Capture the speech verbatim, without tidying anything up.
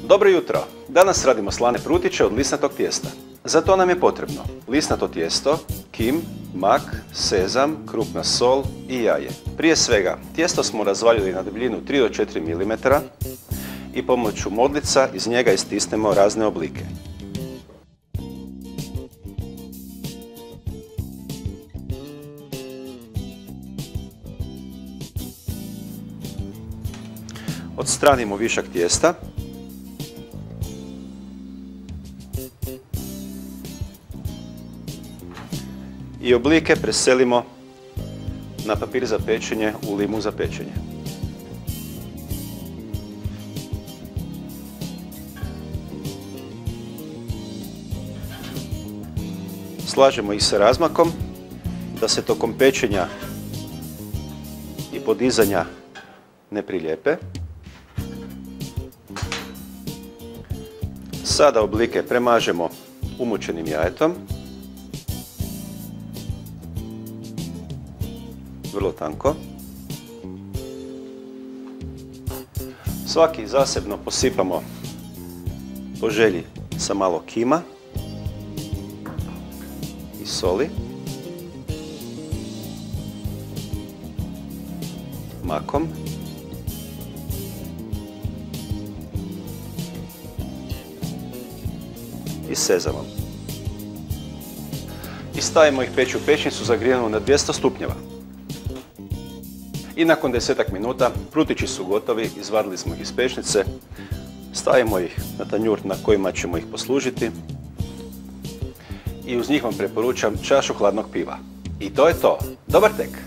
Dobro jutro! Danas radimo slane prutiće od lisnatog tijesta. Za to nam je potrebno lisnato tijesto, kim, mak, sezam, krupna sol i jaje. Prije svega, tijesto smo razvaljili na debljinu tri do četiri milimetra i pomoću modlica iz njega istisnemo razne oblike. Odstranimo višak tijesta. I oblike preselimo na papir za pečenje u limu za pečenje. Slažemo ih sa razmakom da se tokom pečenja i podizanja ne prilijepe. Sada oblike premažemo umučenim jajetom. Vrlo tanko. Svaki zasebno posipamo po želji sa malo kima i soli, makom i sezamom. I stavimo ih peći u pećnicu zagrijanu na dvjesto stupnjeva. I nakon desetak minuta prutići su gotovi, izvadili smo ih iz pećnice, stavimo ih na tanjur na kojima ćemo ih poslužiti i uz njih vam preporučam čašu hladnog piva. I to je to. Dobar tek!